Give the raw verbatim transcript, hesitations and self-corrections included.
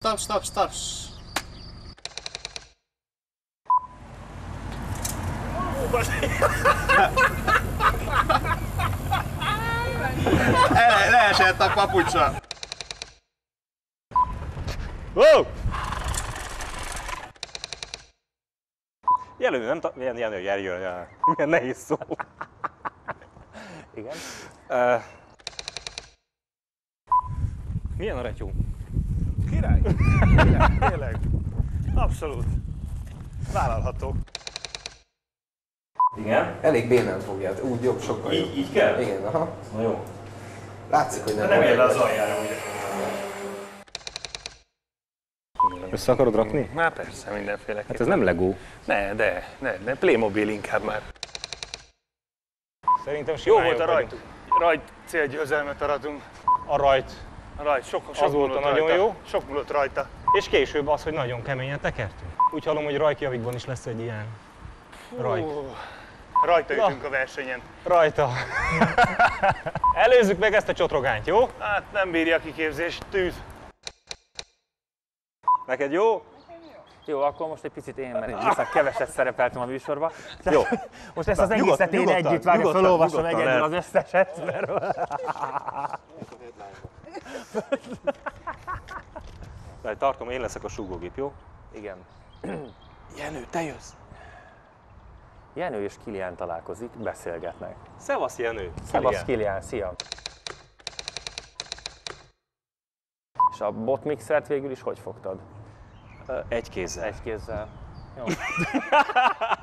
Stop, stop, stop. El, leesett a papucsa. Wow! Jelölő, nem tudom, milyen jelölő, jelölő, milyen nehéz szó. Igen. Uh, milyen a retyó? Király! Király, tényleg. Abszolút. Vállalható. Igen? Elég bénán fogja, úgy jobb, sokkal jobb. Így, így kell? Igen, aha. Na jó. Látszik, hogy nem. Nem ér le az aljára, ugye? Össze akarod rakni? Már persze, mindenféleképpen. Hát ez nem Lego. Ne, de, ne, ne, Playmobil inkább már. Szerintem Jó volt a rajt. Rajt célgyőzelmet aratunk. A rajt. A rajt, sok, sok Az volt a múlott nagyon rajta. jó. Sok múlott rajta. És később az, hogy nagyon keményen tekertünk. Úgy hallom, hogy Rajkjavikban is lesz egy ilyen rajt. Hú, rajta ütünk a versenyen. Rajta. Előzzük meg ezt a csotrogányt, jó? Hát nem bírja a kiképzést, tűz. Neked jó? Jó, akkor most egy picit én, mert én viszont keveset szerepeltem a műsorban. Jó. Most ezt az Na, egészet én nyugodtan, együtt vágom, nyugodtan, felolvasom nyugodtan egyedül az lehet. összeset, mert... De tartom, én leszek a súgógép, jó? Igen. Jenő, te jössz! Jenő és Kilián találkozik, beszélgetnek. Szevasz, Jenő! Szevasz, Kilián, szia! És a botmixert végül is hogy fogtad? Egy kézzel. Egy kézzel. Jó.